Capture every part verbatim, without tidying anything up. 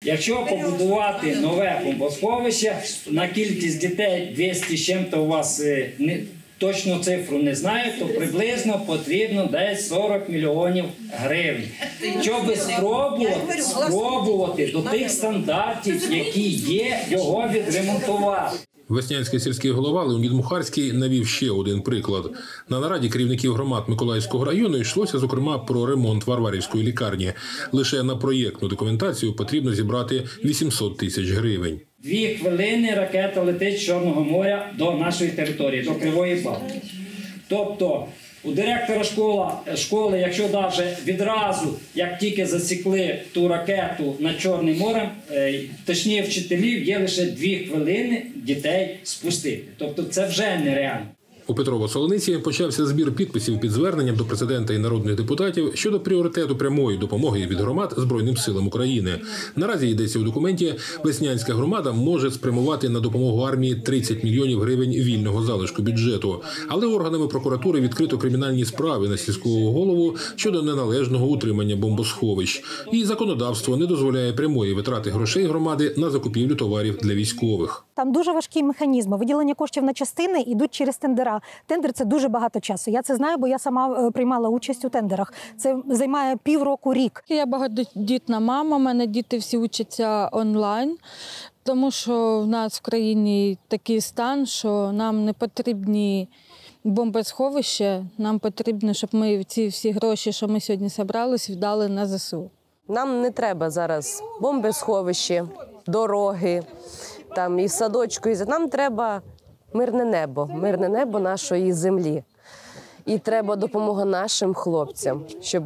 Якщо побудувати нове бомбосховище, на кількість дітей двісті з чим-то у вас не, точну цифру не знаю, то приблизно потрібно десь сорок мільйонів гривень. Щоб спробувати, спробувати до тих стандартів, які є, його відремонтувати. Веснянський сільський голова Леонід Мухарський навів ще один приклад. На нараді керівників громад Миколаївського району йшлося, зокрема, про ремонт Варварівської лікарні. Лише на проєктну документацію потрібно зібрати вісімсот тисяч гривень. Дві хвилини ракета летить з Чорного моря до нашої території, до Кривої Балти. Тобто у директора школа, школи, якщо навіть відразу, як тільки засікли ту ракету над Чорним морем, точніше вчителів є лише дві хвилини дітей спустити. Тобто це вже нереально. У Петрово-Солониці почався збір підписів під зверненням до президента і народних депутатів щодо пріоритету прямої допомоги від громад Збройним силам України. Наразі йдеться у документі, Веснянська громада може спрямувати на допомогу армії тридцять мільйонів гривень вільного залишку бюджету. Але органами прокуратури відкрито кримінальні справи на сільського голову щодо неналежного утримання бомбосховищ. І законодавство не дозволяє прямої витрати грошей громади на закупівлю товарів для військових. Там дуже важкі механізми. Виділення коштів на частини йдуть через тендера. Тендер – це дуже багато часу. Я це знаю, бо я сама приймала участь у тендерах. Це займає півроку, рік. Я багатодітна мама, у мене діти всі вчаться онлайн, тому що в нас в країні такий стан, що нам не потрібні бомбосховища, нам потрібно, щоб ми ці всі гроші, що ми сьогодні зібрались, віддали на ЗСУ. Нам не треба зараз бомбосховище, дороги, там і садочку. Нам треба мирне небо, мирне небо нашої землі. І треба допомога нашим хлопцям, щоб,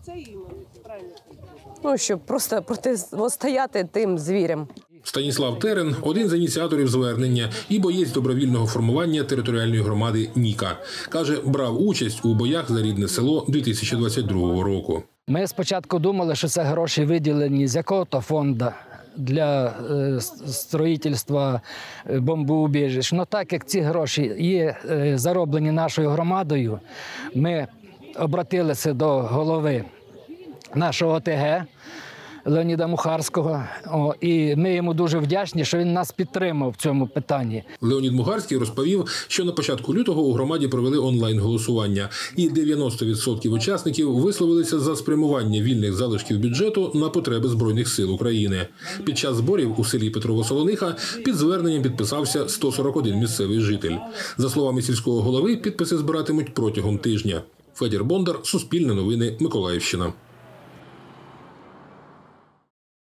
ну, щоб просто протистояти тим звірям. Станіслав Терен – один з ініціаторів звернення і боєць добровільного формування територіальної громади «Ніка». Каже, брав участь у боях за рідне село дві тисячі двадцять другого року. Ми спочатку думали, що це гроші виділені з якого-то фонду для будівництва бомбоубіжищ. Ну, так як ці гроші є зароблені нашою громадою, ми обратилися до голови нашого О Те Ге Леоніда Мухарського, О, і ми йому дуже вдячні, що він нас підтримав в цьому питанні. Леонід Мухарський розповів, що на початку лютого у громаді провели онлайн-голосування, і дев'яносто відсотків учасників висловилися за спрямування вільних залишків бюджету на потреби Збройних сил України. Під час зборів у селі Петрово-Солониха під зверненням підписався сто сорок один місцевий житель. За словами сільського голови, підписи збиратимуть протягом тижня. Федір Бондар, Суспільне новини, Миколаївщина.